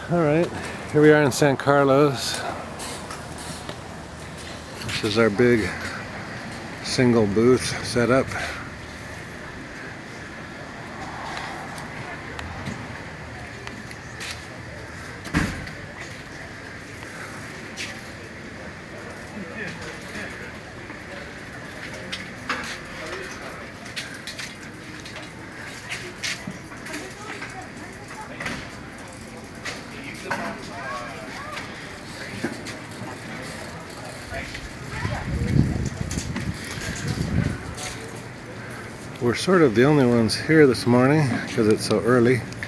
Alright, here we are in San Carlos. This is our big single booth setup. We're sort of the only ones here this morning because it's so early.